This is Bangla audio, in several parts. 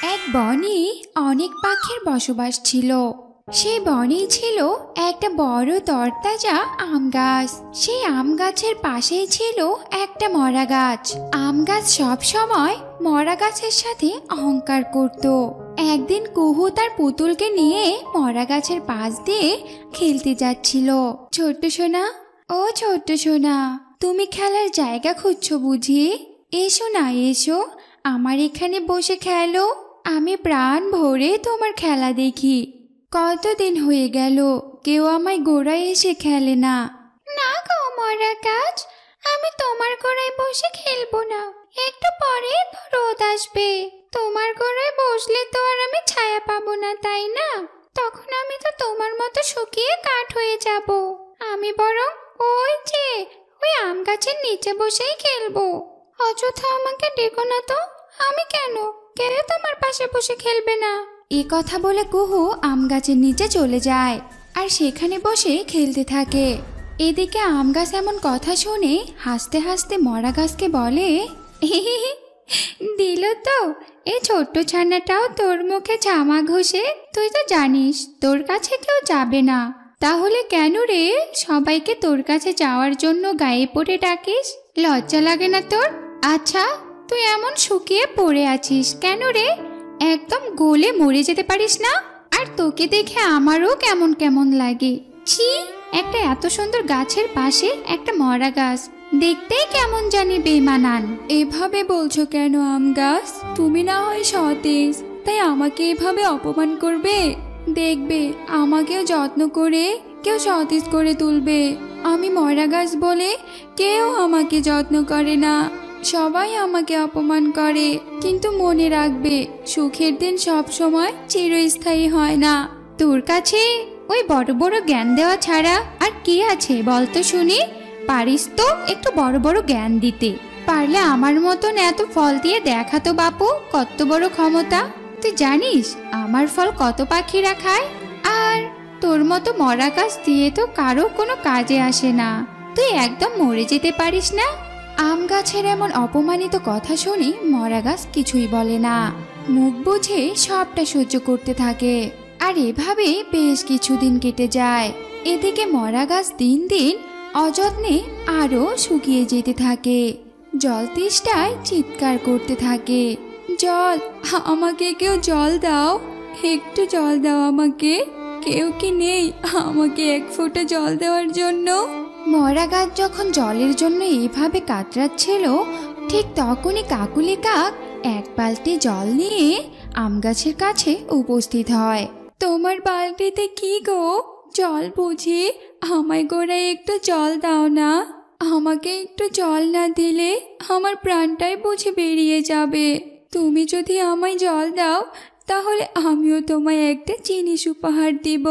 এক বনে অনেক পাখির বসবাস ছিল। সেই বনেই ছিল একটা বড় তরতাজা আম গাছ। সেই আম গাছের পাশেই ছিল একটা মরা গাছ। আম গাছ সব সময় মরা গাছের সাথে অহংকার করত। একদিন কুহু তার পুতুলকে নিয়ে মরা গাছের পাশ দিয়ে খেলতে যাচ্ছিল। ছোট্ট সোনা, ও ছোট্ট সোনা, তুমি খেলার জায়গা খুঁজছো বুঝি? এসো না, এসো, আমার এখানে বসে খেলো। আমি প্রাণ ভরে তোমার খেলা দেখি। কতদিন হয়ে গেল কেউ আমায় গোড়ায় এসে খেলে না। না গো মরা গাছ, আমি তোমার গোড়ায় বসে খেলবো না। একটু পরে তো রোদ আসবে। তোমার গোড়ায় বসলে তো আর আমি ছায়া পাবো না, তাই না? তখন আমি তো তোমার মতো শুকিয়ে কাঠ হয়ে যাব। আমি বরং ওই আম গাছের নিচে বসেই খেলবো। অযথা আমাকে ডেকো না তো। আমি কেন তোমার পাশে বসে খেলবে না? এ কথা বলে কুহু আম গাছের নিচে চলে যায় আর সেখানে বসে খেলতে থাকে। এদিকে আম গাছ এমন কথা শুনে হাসতে হাসতে মরা গাছকে বলে, দিল তো, এই ছোট্ট ছানাটাও তোর মুখে জামা ঘষে। তুই তো জানিস তোর কাছে কেউ যাবে না, তাহলে কেন রে সবাইকে তোর কাছে যাওয়ার জন্য গায়ে পড়ে ডাকিস? লজ্জা লাগে না তোর? আচ্ছা, তুই এমন শুকিয়ে পড়ে আছিস কেন রে? একদম গলে মরে যেতে পারিস না? আর তোকে দেখে আমারও কেমন কেমন লাগে। ছি, একটা এত সুন্দর গাছের পাশে একটা মরা গাছ, দেখতেই কেমন জানি বেমানান। এভাবে বলছো কেন আম গাছ? তুমি না হয় সতেজ, তাই আমাকে এভাবে অপমান করবে? দেখবে আমাকেও যত্ন করে কেউ সতেজ করে তুলবে। আমি মরা গাছ বলে কেউ আমাকে যত্ন করে না, সবাই আমাকে অপমান করে। কিন্তু মনে রাখবে, সুখের দিন সব সময় চিরস্থায়ী হয় না। তোর কাছে ওই বড় বড় জ্ঞান দেওয়া ছাড়া আর কি আছে বলতো শুনি? পারিস তো একটু বড় বড় জ্ঞান দিতে। পারলে আমার মতন এত ফল দিয়ে দেখাতো বাপু, কত বড় ক্ষমতা। তুই জানিস আমার ফল কত পাখিরা খায়? আর তোর মতো মরা গাছ দিয়ে তো কারো কোনো কাজে আসে না। তুই একদম মরে যেতে পারিস না। আম গাছের এমন অপমানিত কথা শুনে মরা গাছ কিছুই বলে না, মুখ বুঝে সবটা সহ্য করতে থাকে। আর এভাবে বেশ কিছুদিন কেটে যায়। এদিকে মরা গাছ দিন দিন অযত্নে আরো শুকিয়ে যেতে থাকে। জল তেষ্টায় চিৎকার করতে থাকে, জল, আমাকে কেউ জল দাও, একটু জল দাও আমাকে। কেউ কি নেই আমাকে এক ফোঁটা জল দেওয়ার জন্য? মরা গাছ যখন জলের জন্য এইভাবে কাতরাচ্ছিল, ঠিক তখনই কাকুলি কাক এক বালতি জল নিয়ে আম গাছের কাছে উপস্থিত হয়। তোমার বালতিতে কি গো, জল বুঝি? আমায় গোড়ায় একটু জল দাও না। আমাকে একটু জল না দিলে আমার প্রাণটাই বুঝি বেরিয়ে যাবে। তুমি যদি আমায় জল দাও তাহলে আমিও তোমায় একটা জিনিস উপহার দিব।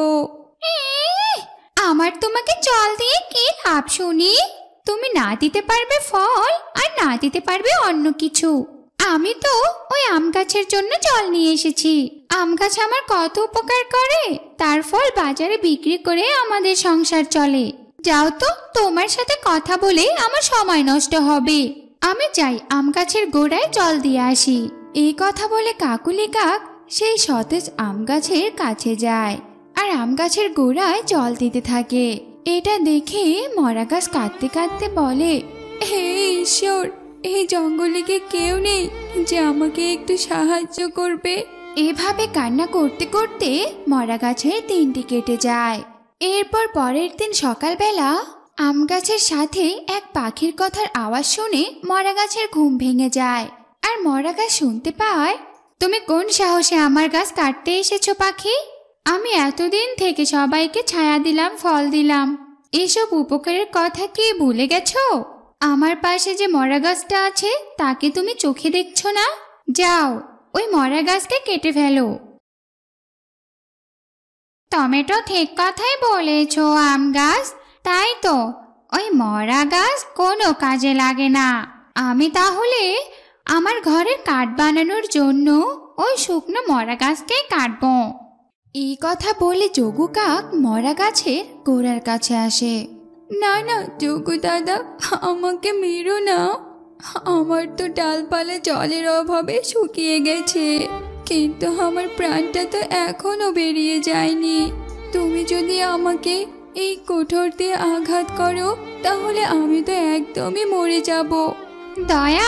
আমার তোমাকে জল দিয়ে কি লাভ শুনি? তুমি না দিতে পারবে ফল আর না দিতে পারবে অন্য কিছু। আমি তো ওই আম গাছের জন্য জল নিয়ে এসেছি। আম গাছ আমার কত উপকার করে, তার ফল বাজারে বিক্রি করে আমাদের সংসার চলে। যাও তো, তোমার সাথে কথা বলে আমার সময় নষ্ট হবে। আমি যাই আম গাছের গোড়ায় জল দিয়ে আসি। এই কথা বলে কাকুলি কাক সেই সতেজ আম গাছের কাছে যায় আর আম গাছের গোড়ায় জল দিতে থাকে। এটা দেখে মরা গাছ কাঁদতে কাঁদতে বলে, হে ঈশ্বর, এই জঙ্গলে কি কেউ নেই যে আমাকে একটু সাহায্য করবে? এভাবে কান্না করতে করতে মরা গাছের দিনটি কেটে যায়। এরপর পরের দিন সকালবেলা আম গাছের সাথে এক পাখির কথার আওয়াজ শুনে মরা গাছের ঘুম ভেঙে যায়। আর মরা গাছ শুনতে পায়, তুমি কোন সাহসে আমার গাছ কাটতে এসেছো পাখি? আমি এতদিন থেকে সবাইকে ছায়া দিলাম, ফল দিলাম, এসব উপকারের কথা কি ভুলে গেছো? আমার পাশে যে মরা গাছটা আছে তাকে তুমি চোখে দেখছো না? যাও, ওই মরা গাছকে কেটে ফেলো। টমেটো ঠিক কথাই বলেছো আম গাছ, তাই তো ওই মরা গাছ কোনো কাজে লাগে না। আমি তাহলে আমার ঘরের কাঠ বানানোর জন্য ওই শুকনো মরা গাছকে কাটবো। এই কথা বলে যোগু কাক মরা গাছের গোড়ার কাছে আসে। না না যোগু দাদা, আমাকে মেরো না। আমার তো ডালপালা জলের অভাবে শুকিয়ে গেছে। কিন্তু আমার প্রাণটা তো এখনো বেরিয়ে যায়নি। তুমি যদি আমাকে এই কোঠর দিয়ে আঘাত করো তাহলে আমি তো একদমই মরে যাব। দয়া?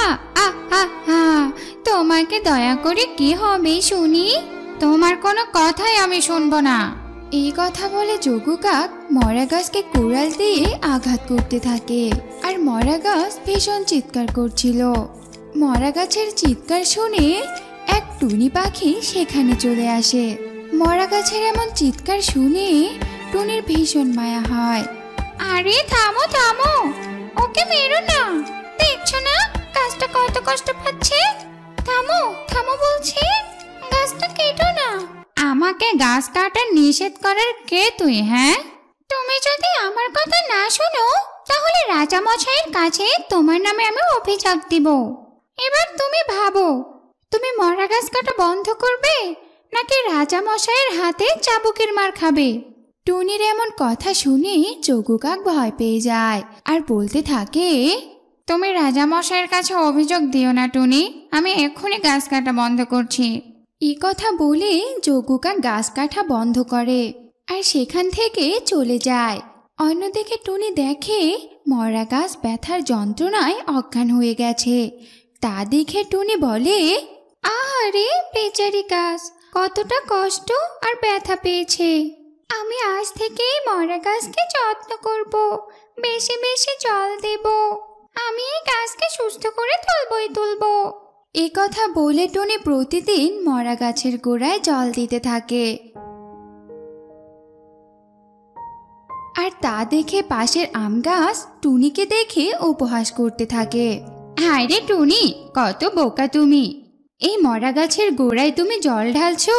তোমাকে দয়া করে কি হবে শুনি? তোমার কোনো কথাই আমি শুনবো না। এই কথা বলে যোগু কাক মরা গাছকে কুড়াল দিয়ে আঘাত করতে থাকে, আর মরা গাছ ভীষণ চিৎকার করছিল। মরা গাছের চিৎকার শুনে এক টুনি পাখি সেখানে চলে আসে। মরা গাছের এমন চিৎকার শুনে টুনির ভীষণ মায়া হয়। আরে থামো থামো, ওকে মেরো না, দেখছো না গাছটা কত কষ্ট পাচ্ছে। থামো থামো বলছি, গাছটা কেটো না। আমাকে গাছ কাটা নিষেধ করার কে তুই? হ্যাঁ, তুমি যদি আমার কথা না শোনো তাহলে রাজা মশাইয়ের কাছে তোমার নামে আমি অভিযোগ দিব। এবার তুমি ভাবো, তুমি মরা গাছ কাটা বন্ধ করবে নাকি রাজা মশাইয়ের হাতে চাবুকের মার খাবে? টুনির এমন কথা শুনে যোগু কাক ভয় পেয়ে যায় আর বলতে থাকে, তুমি রাজা মশাইয়ের কাছে অভিযোগ দিও না টুনি, আমি এক্ষুনি গাছ কাটা বন্ধ করছি। এই কথা বলে যোগু কাক গাছ কাটা বন্ধ করে আর সেখান থেকে চলে যায়। অন্যদিকে টুনি দেখে মরা গাছ ব্যথার যন্ত্রণায় অজ্ঞান হয়ে গেছে। তা দেখে টুনি বলে, আরে বেচারি গাছ কতটা কষ্ট আর ব্যথা পেয়েছে। আমি আজ থেকে মরা গাছকে যত্ন করব, বেশি বেশি জল দেব, আমি এই গাছকে সুস্থ করে তুলবো। এ কথা বলে টুনি প্রতিদিন মরা গাছের গোড়ায় জল দিতে থাকে। আর তা দেখে পাশের আম গাছ টুনিকে দেখে উপহাস করতে থাকে। হায় রে টুনি, কত বোকা তুমি! এই মরা গাছের গোড়ায় তুমি জল ঢালছো।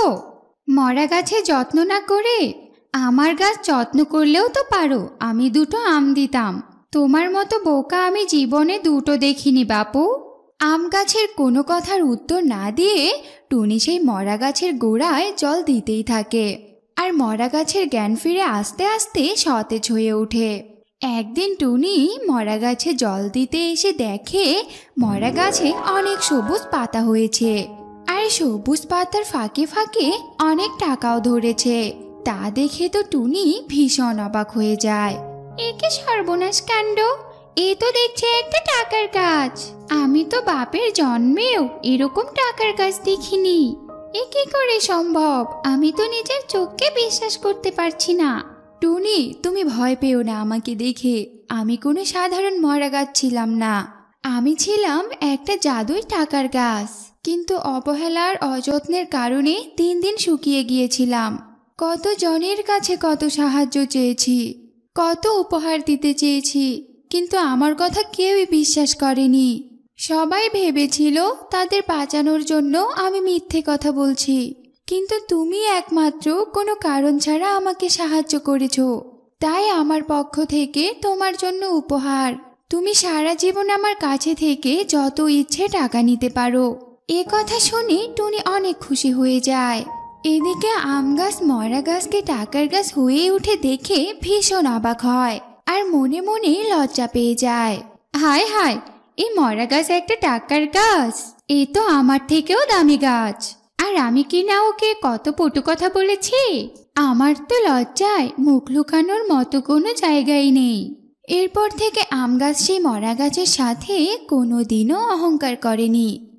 মরা গাছে যত্ন না করে আমার গাছ যত্ন করলেও তো পারো, আমি দুটো আম দিতাম। তোমার মতো বোকা আমি জীবনে দুটো দেখিনি বাপু। আম গাছের কোনো কথার উত্তর না দিয়ে টুনি সেই মরা গাছের গোড়ায় জল দিতেই থাকে। আর মরা গাছের জ্ঞান ফিরে আস্তে আস্তে সতেজ হয়ে ওঠে। একদিন টুনি মরা গাছে জল দিতে এসে দেখে মরা গাছে অনেক সবুজ পাতা হয়েছে, আর সবুজ পাতার ফাঁকে ফাঁকে অনেক টাকাও ধরেছে। তা দেখে তো টুনি ভীষণ অবাক হয়ে যায়। একে সর্বনাশ কাণ্ড, এ তো দেখছে একটা টাকার গাছ। আমি তো বাপের জন্মেও এরকম টাকার গাছ দেখিনি। এ কি করে সম্ভব? আমি তো নিজের চোখকে বিশ্বাস করতে পারছি না। টুনি, তুমি ভয় পেও না আমাকে দেখে। আমি কোনো সাধারণ মরা গাছ ছিলাম না, আমি ছিলাম একটা জাদুই টাকার গাছ। কিন্তু অবহেলার অযত্নের কারণে দিন দিন শুকিয়ে গিয়েছিলাম। কত জনের কাছে কত সাহায্য চেয়েছি, কত উপহার দিতে চেয়েছি, কিন্তু আমার কথা কেউই বিশ্বাস করেনি। সবাই ভেবেছিল তাদের বাঁচানোর জন্য আমি মিথ্যে কথা বলছি, কিন্তু তুমি একমাত্র কোনো কারণ ছাড়া আমাকে সাহায্য করেছো। তাই আমার পক্ষ থেকে তোমার জন্য উপহার। তুমি সারা জীবন আমার কাছে থেকে যত ইচ্ছে টাকা নিতে পারো। এ কথা শুনে টুনি অনেক খুশি হয়ে যায়। এদিকে আম গাছ মরা গাছকে টাকার গাছ হয়ে উঠে দেখে ভীষণ অবাক হয় আর মনে মনে লজ্জা পেয়ে যায়। হায় হায়, এই মরা গাছ একটা টাকার গাছ, এ তো আমার থেকেও দামি গাছ। আর আমি কি না ওকে কত পটু কথা বলেছি। আমার তো লজ্জায় মুখ লুকানোর মতো কোনো জায়গাই নেই। এরপর থেকে আম গাছ সেই মরা গাছের সাথে কোনোদিনও অহংকার করেনি।